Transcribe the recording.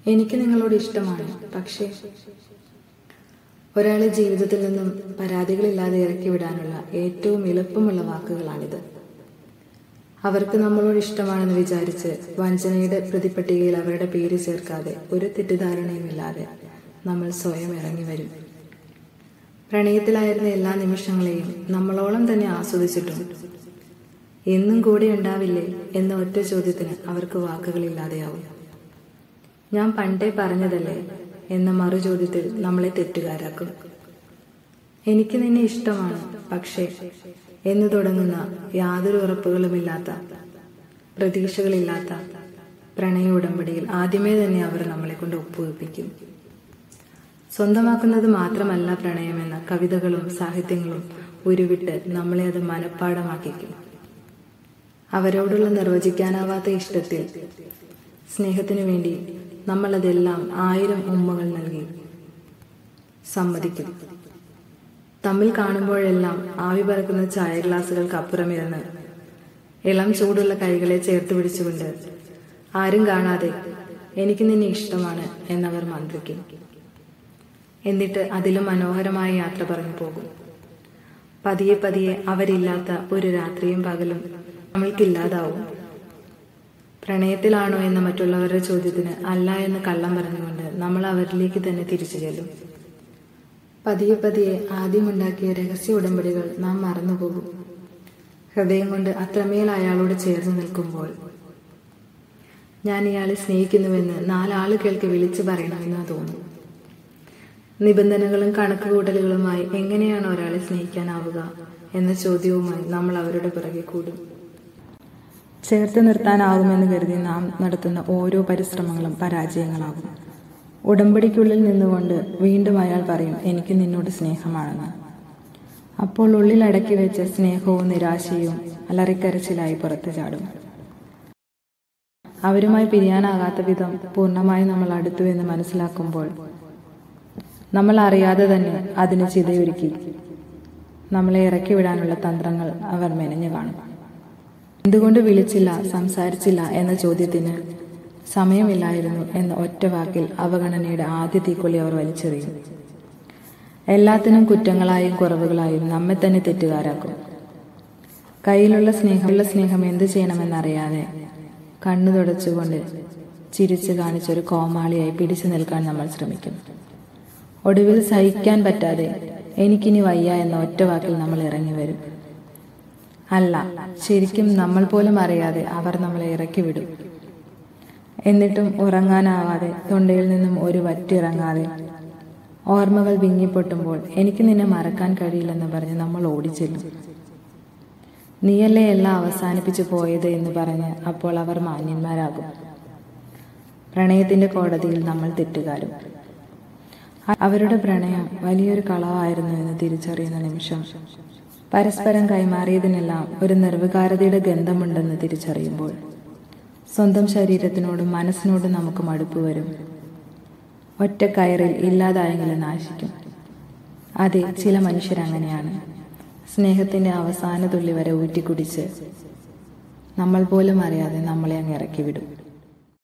എനിക്ക് നിങ്ങളോട് ഇഷ്ടമാണ്, പക്ഷേ ഒരാളെ ജീവിതത്തിൽ നിന്നും പരാതികളില്ലാതെ ഇറക്കി വിടാനുള്ള ഏറ്റവും എളുപ്പമുള്ള വാക്കുകളാണിത്. അവർക്ക് നമ്മളോട് ഇഷ്ടമാണെന്ന് വിചാരിച്ച് വഞ്ചനയുടെ പ്രതിപട്ടികയിൽ അവരുടെ പേര് ചേർക്കാതെ ഒരു തെറ്റിദ്ധാരണയുമില്ലാതെ നമ്മൾ സ്വയം ഇറങ്ങി വരും. പ്രണയത്തിലായിരുന്ന എല്ലാ നിമിഷങ്ങളെയും നമ്മളോളം തന്നെ ആസ്വദിച്ചിട്ടുണ്ട്. എന്നും കൂടെ ഉണ്ടാവില്ലേ എന്ന ഒറ്റ ചോദ്യത്തിന് അവർക്ക് വാക്കുകളില്ലാതെയാവും. ഞാൻ പണ്ടേ പറഞ്ഞതല്ലേ എന്ന മറു ചോദ്യത്തിൽ നമ്മളെ തെറ്റുകാരാക്കും. എനിക്ക് നിന്നെ ഇഷ്ടമാണ്, പക്ഷേ എന്ന് തുടങ്ങുന്ന യാതൊരു ഉറപ്പുകളുമില്ലാത്ത, പ്രതീക്ഷകളില്ലാത്ത പ്രണയ ഉടമ്പടിയിൽ ആദ്യമേ തന്നെ അവർ നമ്മളെ കൊണ്ട് ഒപ്പുവെപ്പിക്കും. സ്വന്തമാക്കുന്നത് മാത്രമല്ല പ്രണയമെന്ന കവിതകളും സാഹിത്യങ്ങളും ഉരുവിട്ട് നമ്മളെ അത് മനഃപ്പാഠമാക്കിക്കും. അവരോടുള്ള നിർവചിക്കാനാവാത്ത ഇഷ്ടത്തിൽ, സ്നേഹത്തിനു വേണ്ടി നമ്മളതെല്ലാം 1000 ഉമ്മകൾ നൽകി സമ്മതിക്കും. തമ്മിൽ കാണുമ്പോഴെല്ലാം ആവി പറക്കുന്ന ചായ ഗ്ലാസുകൾക്ക് അപ്പുറമിരുന്ന് ഇളം ചൂടുള്ള കൈകളെ ചേർത്ത് പിടിച്ചുകൊണ്ട് ആരും കാണാതെ എനിക്ക് നിന്നെ ഇഷ്ടമാണ് എന്നവർ മന്ത്രിക്കും. എന്നിട്ട് അതിലും മനോഹരമായ യാത്ര പറഞ്ഞു പോകും. പതിയെ പതിയെ അവരില്ലാത്ത ഒരു രാത്രിയും പകലും നമ്മൾക്കില്ലാതാവും. പ്രണയത്തിലാണോ എന്ന മറ്റുള്ളവരുടെ ചോദ്യത്തിന് അല്ല എന്ന് കള്ളം പറഞ്ഞുകൊണ്ട് നമ്മൾ അവരിലേക്ക് തന്നെ തിരിച്ചു ചെല്ലും. പതിയെ പതിയെ ആദ്യമുണ്ടാക്കിയ രഹസ്യ ഉടമ്പടികൾ നാം മറന്നുപോകും. ഹൃദയം കൊണ്ട് അത്രമേൽ അയാളോട് ചേർന്ന് നിൽക്കുമ്പോൾ ഞാൻ ഇയാളെ സ്നേഹിക്കുന്നുവെന്ന് 4 ആളുകൾക്ക് വിളിച്ചു പറയണമെന്ന് തോന്നും. നിബന്ധനകളും കണക്കുകൂട്ടലുകളുമായി എങ്ങനെയാണ് ഒരാളെ സ്നേഹിക്കാനാവുക എന്ന ചോദ്യവുമായി നമ്മൾ അവരുടെ പിറകെ കൂടും. ചേർത്ത് നിർത്താനാവുമെന്ന് കരുതി നാം നടത്തുന്ന ഓരോ പരിശ്രമങ്ങളും പരാജയങ്ങളാകും. ഉടമ്പടിക്കുള്ളിൽ നിന്നുകൊണ്ട് വീണ്ടും അയാൾ പറയും എനിക്ക് നിന്നോട് സ്നേഹമാണെന്ന്. അപ്പോൾ ഉള്ളിൽ അടക്കി വെച്ച സ്നേഹവും നിരാശയും അലറിക്കരച്ചിലായി പുറത്തു ചാടും. അവരുമായി പിരിയാനാകാത്ത വിധം പൂർണ്ണമായി നമ്മൾ അടുത്തു എന്ന് മനസ്സിലാക്കുമ്പോൾ നമ്മൾ അറിയാതെ തന്നെ അതിന് ചിതയൊരുക്കി നമ്മളെ ഇറക്കി വിടാനുള്ള തന്ത്രങ്ങൾ അവർ മെനഞ്ഞു കാണും. എന്തുകൊണ്ട് വിളിച്ചില്ല, സംസാരിച്ചില്ല എന്ന ചോദ്യത്തിന് സമയമില്ലായിരുന്നു എന്ന ഒറ്റ വാക്കിൽ അവഗണനയുടെ ആദ്യ തീക്കൊള്ളി അവർ വലിച്ചെറിയും. എല്ലാത്തിനും കുറ്റങ്ങളായും കുറവുകളായും നമ്മെ തന്നെ തെറ്റുകാരാക്കും. കയ്യിലുള്ള സ്നേഹം എന്ത് ചെയ്യണമെന്നറിയാതെ കണ്ണു തുടച്ചുകൊണ്ട് ചിരിച്ചു കാണിച്ചൊരു കോമാളിയായി പിടിച്ചു നിൽക്കാൻ നമ്മൾ ശ്രമിക്കും. ഒടുവിൽ സഹിക്കാൻ പറ്റാതെ എനിക്കിനി വയ്യ എന്ന ഒറ്റ വാക്കിൽ നമ്മൾ ഇറങ്ങി വരും. അല്ല, ശരിക്കും നമ്മൾ പോലും അറിയാതെ അവർ നമ്മളെ ഇറക്കി വിടും. എന്നിട്ടും ഉറങ്ങാനാവാതെ, തൊണ്ടയിൽ നിന്നും ഒരു വറ്റിറങ്ങാതെ, ഓർമ്മകൾ വിങ്ങിപ്പൊട്ടുമ്പോൾ എനിക്ക് നിന്നെ മറക്കാൻ കഴിയില്ലെന്ന് പറഞ്ഞ് നമ്മൾ ഓടിച്ചെല്ലും. നീയല്ലേ എല്ലാം അവസാനിപ്പിച്ചു പോയത് എന്ന് പറഞ്ഞ് അപ്പോൾ അവർ മാന്യന്മാരാകും. പ്രണയത്തിന്റെ കോടതിയിൽ നമ്മൾ തെറ്റുകാരും. അവരുടെ പ്രണയം വലിയൊരു കളവായിരുന്നു എന്ന് തിരിച്ചറിയുന്ന നിമിഷം, പരസ്പരം കൈമാറിയതിനെല്ലാം ഒരു നിർവികാരതയുടെ ഗന്ധമുണ്ടെന്ന് തിരിച്ചറിയുമ്പോൾ സ്വന്തം ശരീരത്തിനോടും മനസ്സിനോടും നമുക്ക് മടുപ്പ് വരും. ഒറ്റ കയറിൽ ഇല്ലാതായെങ്കിലും നാശിക്കും. അതെ, ചില മനുഷ്യരങ്ങനെയാണ്. സ്നേഹത്തിന്റെ അവസാന തുള്ളി വരെ ഊറ്റിക്കുടിച്ച് നമ്മൾ പോലും അറിയാതെ നമ്മളെ അങ്ങ് ഇറക്കി വിടും.